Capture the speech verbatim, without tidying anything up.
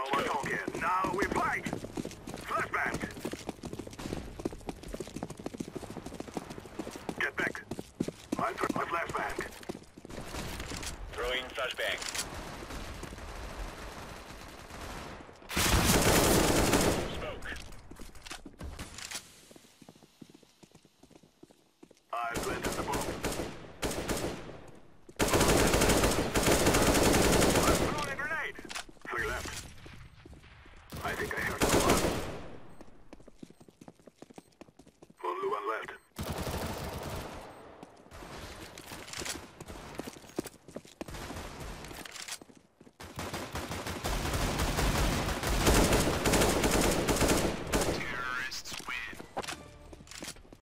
we're talking. Now we fight! Flashbang! Get back. I throw my flashbang. Throwing flashbang.